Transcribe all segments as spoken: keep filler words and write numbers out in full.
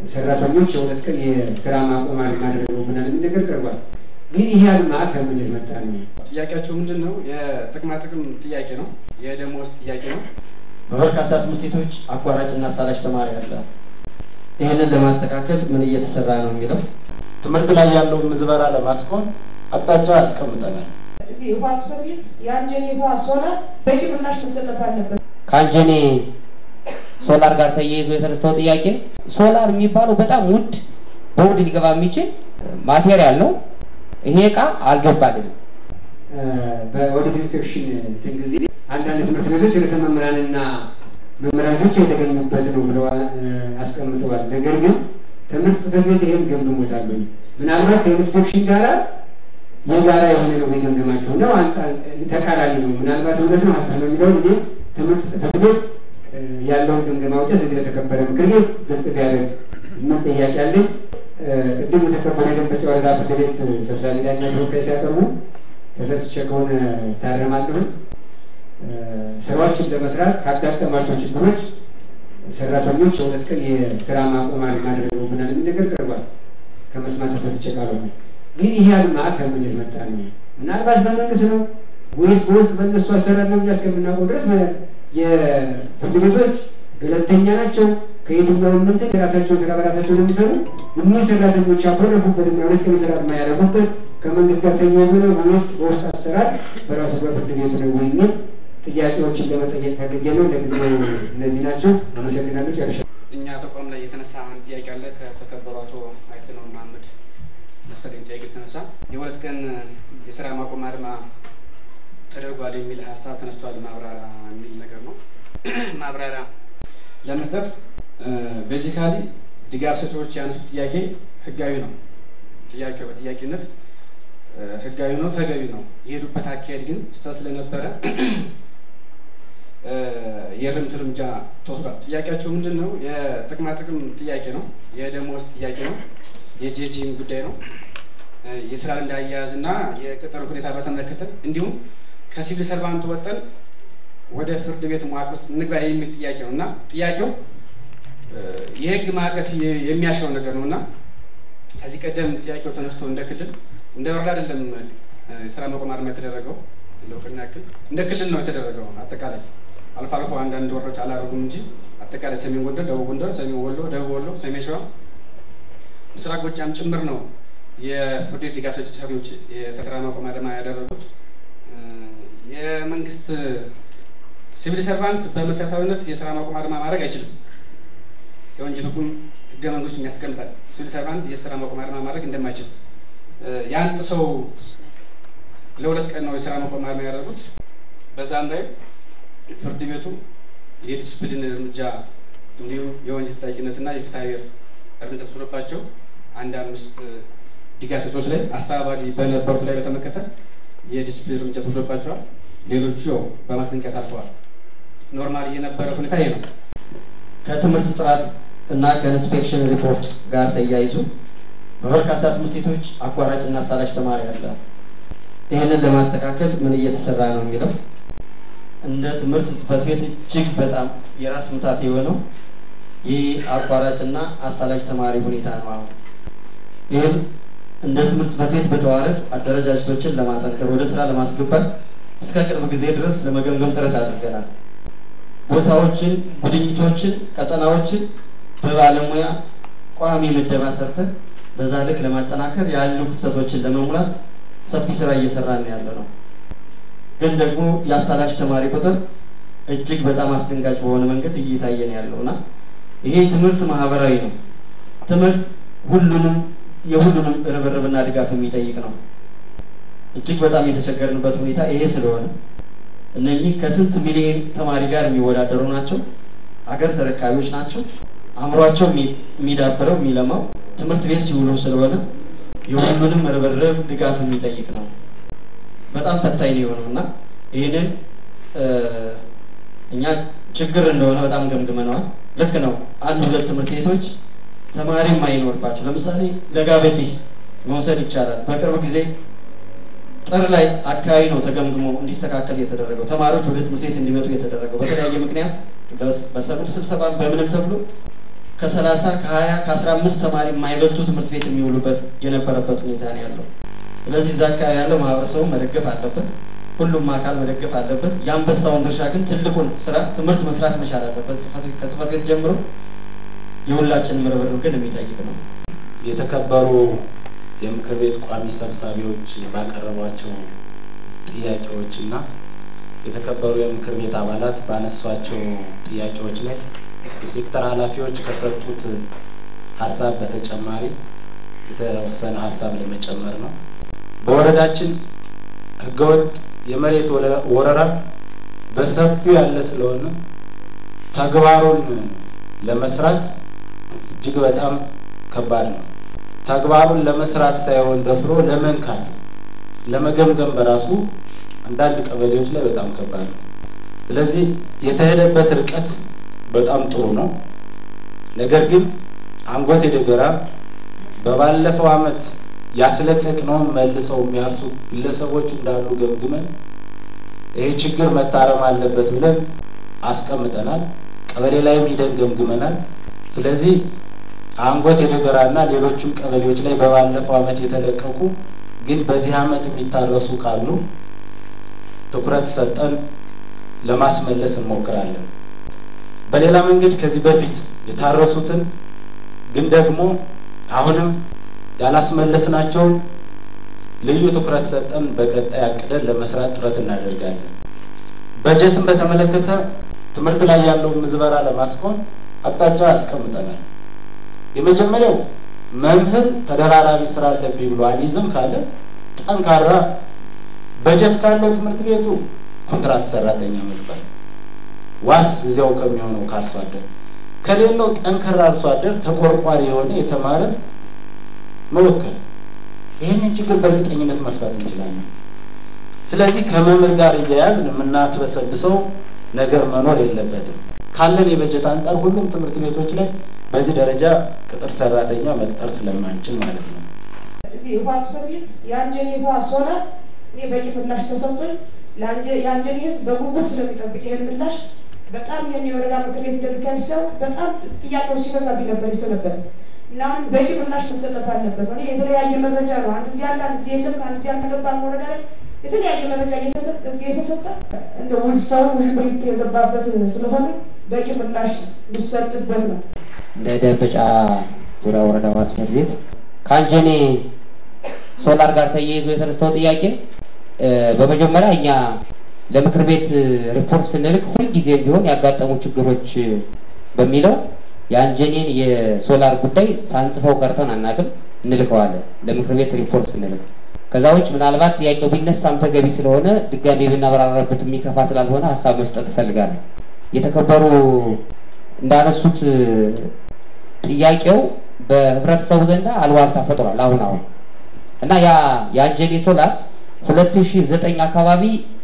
ሰራተኞች የሁለት ቀን የስራ ማቆም ማድረግ ምናምን ነገር ቀርቧል። ግን ይሄ አልማ ከምን የመጣ ነው? ጥያቄያቸው ምንድነው? የጥቅማ ጥቅም ጥያቄ ነው፣ የደሞዝ ጥያቄ ነው። በበርካታ ትምህርት ቤቶች አቋራጭና አሳላሽ ተማሪ አለ። ይሄንን ለማስተካከል ምን እየተሰራ ነው የሚለው ትምህርት ላይ ያለው ምዝበራ ለማስቆም አቅጣጫ አስቀምጠናል። እዚህ ሆስፒታል የአንጀኔ ውሃ ሶላር በቂ ምላሽ መሰጠት አለበት። ከአንጀኔ ሶላር ጋር ተያይዞ የተነሳው ጥያቄ ሶላር የሚባለው በጣም ውድ በውድ ሊገባ የሚችል ማቴሪያል ነው። ይሄ ዕቃ አልገባልንም። በኦዲት ኢንስፔክሽን ጊዜ አንዳንድ ትምህርት ቤቶች ርዕሰ መምህራንና መምህራኖች የተገኙበት ነው ብለው አስቀምጠዋል። ነገር ግን ትምህርት ጽሕፈት ቤት ይሄን ገምግሞታል። ምናልባት ከኢንስፔክሽን ጋር የጋራ የሆነ ነው የሚገምገማቸው ነው፣ አንጻር ተቃራኒ ነው። ምናልባት እውነት ነው ሀሳብ ነው የሚለው እንጂ ትምህርት ጽሕፈት ቤት ያለውን ግምገማ ውጤት እዚህ ለተከበረ ምክር ቤት ግልጽ ቢያደርግ ምን ጥያቄ አለኝ። ቅድም የተከበረ ደንበጫ ወረዳ ፍርድ ቤት ሰብሳቢ ዳኛ ተወካይ ሲያቀርቡ ተሰስቼ ከሆነ ታረማለሁ። ስራዎችን ለመስራት ካጋጠማቸው ችግሮች ሰራተኞች የሁለት ቀን የስራ ማቆም ማድረግ ምናምን ነገር ቀርቧል። ከመስማት ተሰስቼ ካልሆነ ግን ይሄ አልማ ከምን የመጣ ነው? ምናልባት በመንግስት ነው ወይስ በውስጥ በእነሱ አሰራር ነው እስከምናውቀው ድረስ የፍርድ ቤቶች ገለልተኛ ናቸው። ከየትኛውም መንገድ የራሳቸውን ስራ በራሳቸው ነው የሚሰሩ። እነዚህ ሰራተኞች ያኮረፉበት እና ሁለት ቀን ስራ የማያደርጉበት ከመንግስት ጋር ተያይዞ ነው ወይስ በውስጥ አሰራር በራሱ በፍርድ ቤቱ ነው የሚል ጥያቄዎችን ለመጠየቅ ፈልጌ ነው። ለጊዜው እነዚህ ናቸው። አመሰግናለሁ። ጨርሻለሁ። እኛ ተቋም ላይ የተነሳ አንድ ጥያቄ አለ። ከተከበሩ አቶ አይተነው መሐመድ መሰለኝ ጥያቄ የተነሳ የሁለት ቀን የስራ ማቆም አድማ ተደርጓል የሚል ሀሳብ ተነስቷል። ማብራሪያ የሚል ነገር ነው። ማብራሪያ ለመስጠት ቤዚካሊ ድጋፍ ሰጪዎች ያነሱት ጥያቄ ህጋዊ ነው። ጥያቄው በጥያቄነት ህጋዊ ነው፣ ተገቢ ነው። የሄዱበት አካሄድ ግን ስህተት ስለነበረ የእርምት እርምጃ ተወስዷል። ጥያቄያቸው ምንድን ነው? የጥቅማ ጥቅም ጥያቄ ነው፣ የደሞዝ ጥያቄ ነው፣ የጄጂም ጉዳይ ነው፣ የስራ ልምድ አያያዝ እና የቅጥር ሁኔታ በተመለከተ እንዲሁም ከሲቪል ሰርቫንት ወጠን ወደ ፍርድ ቤት መዋቅር ውስጥ እንግባ የሚል ጥያቄ ነው እና ጥያቄው የህግ ማዕቀፍ የሚያሻው ነገር ነው እና ከዚህ ቀደም ጥያቄው ተነስቶ እንደ ክልል እንደ ወረዳ አይደለም የስራ ማቆም አድማ የተደረገው ለውቅና ያክል እንደ ክልል ነው የተደረገው። አጠቃላይ አልፎ አልፎ አንዳንድ ወረዳዎች አላደረጉም እንጂ አጠቃላይ ሰሜን ጎንደር፣ ደቡብ ጎንደር፣ ሰሜን ወሎ፣ ደቡብ ወሎ፣ ሰሜን ሸዋ፣ ምስራቅ ጎጃም ጭምር ነው የፍርድ ቤት ድጋፍ ሰጪ ሰሪዎች የስራ ማቆም አድማ ያደረጉት። የመንግስት ሲቪል ሰርቫንት በመሰረታዊነት የስራ ማቆም አድማ ማድረግ አይችልም። የወንጀል ህጉም ህገ መንግስቱ የሚያስቀምጣል ሲቪል ሰርቫንት የስራ ማቆም አድማ ማድረግ እንደማይችል። ያን ጥሰው ለሁለት ቀን ነው የስራ ማቆም አድማ ያደረጉት። በዛም ላይ ፍርድ ቤቱ የዲስፕሊን እርምጃ እንዲሁም የወንጀል ተጠያቂነትና የፍትሐብሔር እርምጃ ተወስዶባቸው አንድ አምስት ድጋፍ ሰጪዎች ላይ አስተባባሪ በነበሩት ላይ በተመለከተ የዲስፕሊን እርምጃ ተወስዶባቸዋል። ሌሎቹ ያው በማስጠንቀቂያ ታልፈዋል። ኖርማል የነበረ ሁኔታ ይሄ ነው። ከትምህርት ጥራት እና ከኢንስፔክሽን ሪፖርት ጋር ተያይዞ በበርካታ ትምህርት ቤቶች አቋራጭና አሳላሽ ተማሪ አለ። ይሄንን ለማስተካከል ምን እየተሰራ ነው የሚለው እንደ ትምህርት ጽሕፈት ቤት እጅግ በጣም የራስ ምታት የሆነው ይህ አቋራጭና አሳላሽ ተማሪ ሁኔታ ነው። አሁን ይህም እንደ ትምህርት ጽሕፈት ቤት በተዋረድ አደረጃጀቶችን ለማጠንከር ወደ ስራ ለማስገባት እስከ ቅርብ ጊዜ ድረስ ለመገምገም ጥረት አድርገናል። ቦታዎችን፣ ጉድኝቶችን፣ ቀጠናዎችን በባለሙያ ቋሚ ምደባ ሰርተን በዛ ልክ ለማጠናከር ያሉ ክፍተቶችን ለመሙላት ሰፊ ስራ እየሰራን ያለ ነው። ግን ደግሞ የአሳላሽ ተማሪ ቁጥር እጅግ በጣም አስደንጋጭ በሆነ መንገድ እየታየን ያለውና ይሄ ትምህርት ማህበራዊ ነው። ትምህርት ሁሉንም የሁሉንም ርብርብና ድጋፍ የሚጠይቅ ነው። እጅግ በጣም የተቸገርንበት ሁኔታ ይሄ ስለሆነ እነኚህ ከስንት ሚሊዮን ተማሪ ጋር የሚወዳደሩ ናቸው። አገር ተረካቢዎች ናቸው። አእምሯቸው የሚዳብረው የሚለማው ትምህርት ቤት ሲውሉ ስለሆነ የሁሉንም ርብርብ ድጋፍ የሚጠይቅ ነው። በጣም ፈታኝ ነው የሆነውና ይሄንን እኛ ችግር እንደሆነ በጣም ገምግመናል። ልክ ነው። አንድ ሁለት ትምህርት ቤቶች ተማሪ የማይኖርባቸው ለምሳሌ ለጋበዲስ መውሰድ ይቻላል። በቅርብ ጊዜ ጥር ላይ አካባቢ ነው ተገምግሞ እንዲስተካከል የተደረገው ተማሪዎች ወደ ትምህርት ቤት እንዲመጡ የተደረገው በተለያየ ምክንያት በሰብል ስብሰባ በምንም ተብሎ ከሰላሳ ከሀያ ከአስራ አምስት ተማሪ የማይበልጡ ትምህርት ቤት የሚውሉበት የነበረበት ሁኔታ ነው ያለው። ስለዚህ እዛ አካባቢ ያለው ማህበረሰቡ መደገፍ አለበት፣ ሁሉም አካል መደገፍ አለበት። የአንበሳውን ድርሻ ግን ትልቁን ስራ ትምህርት መስራት መቻል አለበት። ከጽፈት ቤት ጀምሮ የሁላችን ርብርብ ግን የሚጠይቅ ነው። የተከበሩ የምክር ቤት ቋሚ ሰብሳቢዎች ባቀረቧቸው ጥያቄዎችና የተከበሩ የምክር ቤት አባላት ባነሷቸው ጥያቄዎች ላይ የሴክተር ኃላፊዎች ከሰጡት ሀሳብ በተጨማሪ የተወሰነ ሀሳብ ለመጨመር ነው። በወረዳችን ህገወጥ የመሬት ወረራ በሰፊው ያለ ስለሆነ ተግባሩን ለመስራት እጅግ በጣም ከባድ ነው። ተግባሩን ለመስራት ሳይሆን ደፍሮ ለመንካት ለመገምገም በራሱ አንዳንድ ቀበሌዎች ላይ በጣም ከባድ ነው። ስለዚህ የተሄደበት ርቀት በጣም ጥሩ ነው። ነገር ግን አንጎቴ ደገራ በባለፈው አመት ያስለቀቅነው መልሰው የሚያርሱ ግለሰቦች እንዳሉ ገምግመን ይሄ ችግር መታረም አለበት ብለን አስቀምጠናል። ቀበሌ ላይ ሄደን ገምግመናል። ስለዚህ አንጎቴ ደገራና ሌሎችም ቀበሌዎች ላይ በባለፈው አመት የተለቀቁ ግን በዚህ አመት የሚታረሱ ካሉ ትኩረት ሰጠን ለማስመለስ እንሞክራለን። በሌላ መንገድ ከዚህ በፊት የታረሱትን ግን ደግሞ አሁንም ያላስመለስናቸው ልዩ ትኩረት ሰጠን በቀጣይ አቅደን ለመስራት ጥረት እናደርጋለን። በጀትን በተመለከተ ትምህርት ላይ ያለው ምዝበራ ለማስቆም አቅጣጫ አስቀምጠናል። የመጀመሪያው መምህር ተደራራቢ ስራ አለብኝ ብሎ አሊዝም ካለ ጠንካራ በጀት ካለው ትምህርት ቤቱ ኮንትራት ሰራተኛ መልበል ዋስ እዚያው ከሚሆነው ከአርሶ አደር ከሌለው ጠንካራ አርሶ አደር ተቆርቋሪ የሆነ የተማረ መወከል ይህንን ችግር በእርግጠኝነት መፍታት እንችላለን። ስለዚህ ከመምህር ጋር እያያዝን የምናትበሰብሰው ነገር መኖር የለበትም። ካለን የበጀት አንጻር ሁሉም ትምህርት ቤቶች ላይ በዚህ ደረጃ ቅጥር ሰራተኛ መቅጠር ስለማንችል ማለት ነው። እዚህ ውሃ ስፈትል የአንጀኔ ውሃ ሶላር እኔ በቂ ምላሽ ተሰጥቶኝ የአንጀኔ ህዝብ በጉጉት ስለሚጠብቅ ይሄን ምላሽ በጣም ይሄን የወረዳ ምክር ቤት ደብቀን ሰው በጣም ጥያቄው ሲበዛብኝ ነበር የሰነበት እና አሁን በቂ ምላሽ መሰጠት አለበት። እኔ የተለያየ መረጃ ነው አንድ እዚህ ያለ አንድ እዚህ የለም አንድ እዚህ ያልተገባን ወረዳ ላይ የተለያየ መረጃ እየተሰጠ እንደ ውልሰው ውዥብሪት የገባበት ስለሆነ በቂ ምላሽ ሊሰጥበት ነው። እንደ ደንበጫ ዙሪያ ወረዳ ማስመት ቤት ከአንጀኔ ሶላር ጋር ተያይዞ የተነሳው ጥያቄ በመጀመሪያ እኛ ለምክር ቤት ሪፖርት ስንልክ ሁሉ ጊዜ ቢሆን ያጋጠሙ ችግሮች በሚለው የአንጀኔን የሶላር ጉዳይ ሳንጽፈው ቀርተን አናቅም፣ እንልከዋለን ለምክር ቤት ሪፖርት ስንልክ። ከዛ ውጭ ምናልባት ጥያቄው ቢነሳም ተገቢ ስለሆነ ድጋሜ ብናብራራበት የሚከፋ ስላልሆነ ሀሳብ መስጠት እፈልጋለሁ። የተከበሩ እንዳነሱት ጥያቄው በህብረተሰቡ ዘንድ አልዋልታ ፈጥሯል አሁን አሁን እና ያ የአንጀኔ ሶላር ሁለት ሺህ ዘጠኝ አካባቢ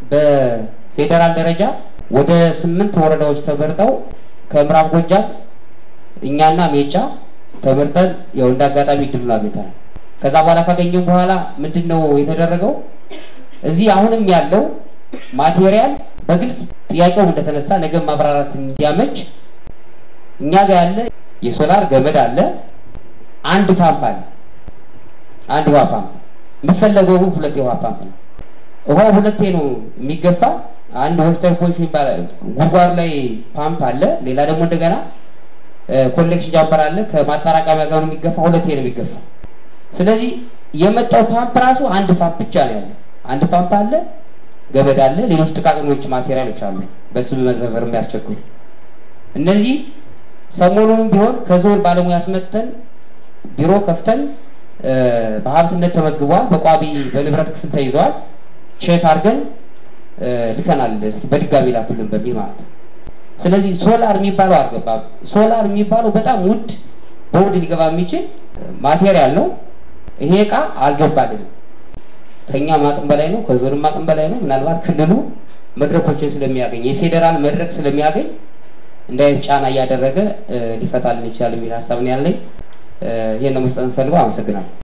በፌደራል ደረጃ ወደ ስምንት ወረዳዎች ተመርጠው ከምዕራብ ጎጃም እኛና ሜጫ ተመርጠን ያው እንዳጋጣሚ ድል አግኝተናል። ከዛ በኋላ ካገኘን በኋላ ምንድነው የተደረገው? እዚህ አሁንም ያለው ማቴሪያል በግልጽ ጥያቄው እንደተነሳ ነገ ማብራራት እንዲያመች እኛ ጋር ያለ የሶላር ገመድ አለ፣ አንድ ፓምፕ አለ፣ አንድ ውሃ ፓምፕ የሚፈለገው ሁለት የውሃ ፓምፕ ነው። ውሃው ሁለቴ ነው የሚገፋ። አንድ ሆስተር ፖሽ ይባላል ጉድጓድ ላይ ፓምፕ አለ፣ ሌላ ደግሞ እንደገና ኮሌክሽን ጃምፐር አለ። ከማጣራቀሚያ ጋር ነው የሚገፋ፣ ሁለቴ ነው የሚገፋ። ስለዚህ የመጣው ፓምፕ ራሱ አንድ ፓምፕ ብቻ ነው ያለ። አንድ ፓምፕ አለ፣ ገመድ አለ፣ ሌሎች ጥቃቅኖች ማቴሪያሎች አሉ በስም መዘርዘር የሚያስቸግሩ። እነዚህ ሰሞኑንም ቢሆን ከዞን ባለሙያ አስመጥተን ቢሮ ከፍተን በሀብትነት ተመዝግቧል፣ በቋሚ በንብረት ክፍል ተይዘዋል። ቼክ አድርገን ልከናል። እስኪ በድጋሚ ላኩልን በሚል ማለት ነው። ስለዚህ ሶላር የሚባለው አልገባም። ሶላር የሚባለው በጣም ውድ በውድ ሊገባ የሚችል ማቴሪያል ነው። ይሄ እቃ አልገባልንም። ከኛም አቅም በላይ ነው፣ ከዞንም አቅም በላይ ነው። ምናልባት ክልሉ መድረኮችን ስለሚያገኝ የፌዴራል መድረክ ስለሚያገኝ እንዳይት ጫና እያደረገ ሊፈታልን ይችላል የሚል ሀሳብ ነው ያለኝ። ይሄን ነው መስጠት ፈልገው። አመሰግናለሁ።